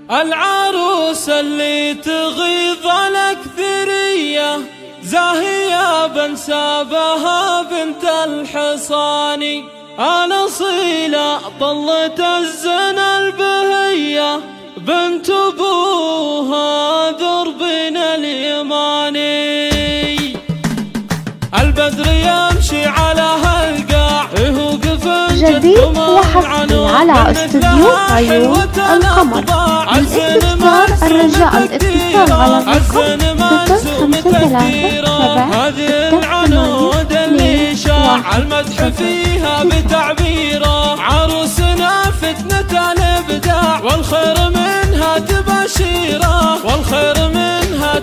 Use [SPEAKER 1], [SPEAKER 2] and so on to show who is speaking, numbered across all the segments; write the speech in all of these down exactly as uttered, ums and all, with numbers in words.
[SPEAKER 1] العروس اللي تغيظ الأكثرية زاهية بن سابها بنت الحصاني، الأصيلة طلت الزنا البهية بنت أبوها ذربن اليماني. البدر يمشي على هالقاع يوقف
[SPEAKER 2] جديد وحصري على استوديو عيون القمر. للاستفسار الرجاء الاتصال على الرقم صفر خمسة ثلاثة سبعة
[SPEAKER 1] هذه العنود اللي شاع المدح فيها بتعبيره، عروسنا فتنة الابداع والخير منها تباشيره، والخير منها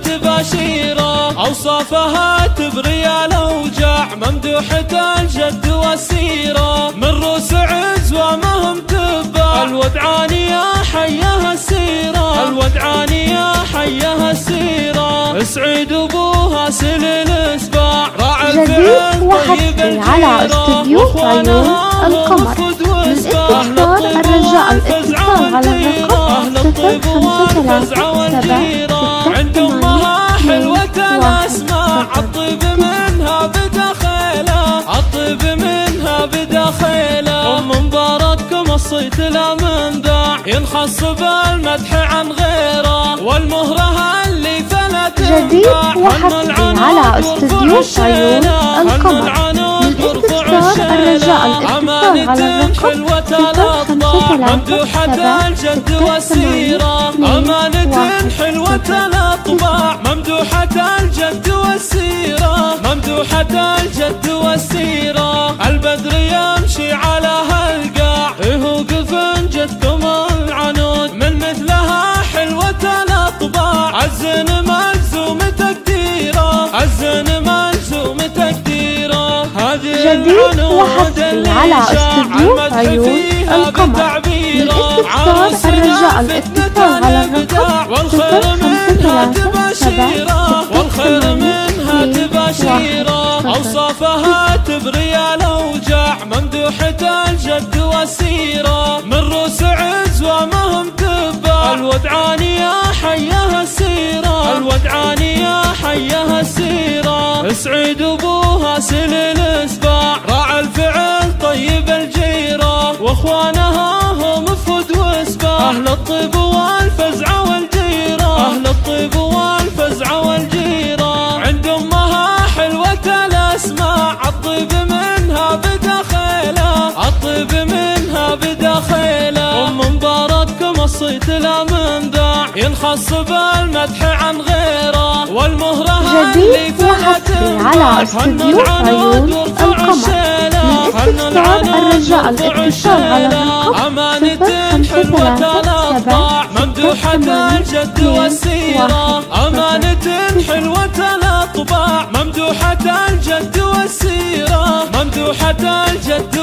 [SPEAKER 1] تباشيره. اوصافها تبري الاوجاع ممدوحة الجد والسيره، من روس عز ومهم تباع الودعانية حيها السيره، الودعانية حيها السيره. اسعد ابوها سل الاسباع راعي الفعل طيب
[SPEAKER 2] على استوديو عيون القمر. للاستفسار الرجاء الاتصال على الرقم صفر خمسة ثلاثة سبعة
[SPEAKER 1] عند امها حلوة الاسماع الطيب منها بداخله، الطيب منها بداخله. ام مبارك الصيت لا منباع ينخص بالمدح عن غيره، والمهرة اللي فلا تنباع.
[SPEAKER 2] جديد وحصري على استوديو عيون القمر. للاستفسار الرجاء الاتصال على الرقم صفر خمسة
[SPEAKER 1] ممدوحة الجد والسيرة، أمانة حلوة الأطباع ممدوحة الجد والسيرة، ممدوحة الجد والسيرة. البدر يمشي على هالقاع يوقف جدكم العنود، من مثلها حلوة الأطباع الزن ملزوم تقديره، الزن ملزوم تقديره.
[SPEAKER 2] جديد وحصري على استوديو عيون القمر. للاستفسار الرجاء الاتصال على الرقم صفر خمسة ثلاثة سبعة
[SPEAKER 1] والخير منها تباشيره. اوصافها تبري الاوجاع ممدوحة الجد والسيره، من روس عز ومهم تباع الودعانية حيها السيره، الودعانية حيها السيره. اسعد ابوها سل الاسباع راعي الفعل طيب الجيره، واخوانها هم فد واسباع اهل الطيب والفزع والجيره، اهل الطيب والفزع والجيره. عند امها حلوة الاسماع الطيب منها بداخله، الطيب منها بداخله. ام مبارك الصيت لا منباع ينخص بالمدح عن غيره، والمهرة اللي فلا
[SPEAKER 2] على استوديو عيون القمر. للاستفسار الرجاء الاتصال على الرقم صفر خمسة ثلاثة سبعة
[SPEAKER 1] ممدوحة الجد والسيرة، أمانة حلوة الأطباع ممدوحة الجد والسيرة، ممدوحة الجد